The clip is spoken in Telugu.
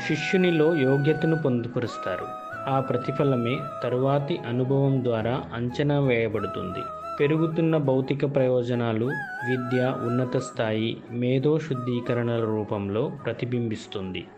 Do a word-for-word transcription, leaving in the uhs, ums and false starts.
శిష్యునిలో యోగ్యతను పొందుపరుస్తారు. ఆ ప్రతిఫలమే తరువాతి అనుభవం ద్వారా అంచనా వేయబడుతుంది. పెరుగుతున్న భౌతిక ప్రయోజనాలు విద్య ఉన్నత స్థాయి మేధో శుద్ధీకరణల రూపంలో ప్రతిబింబిస్తుంది.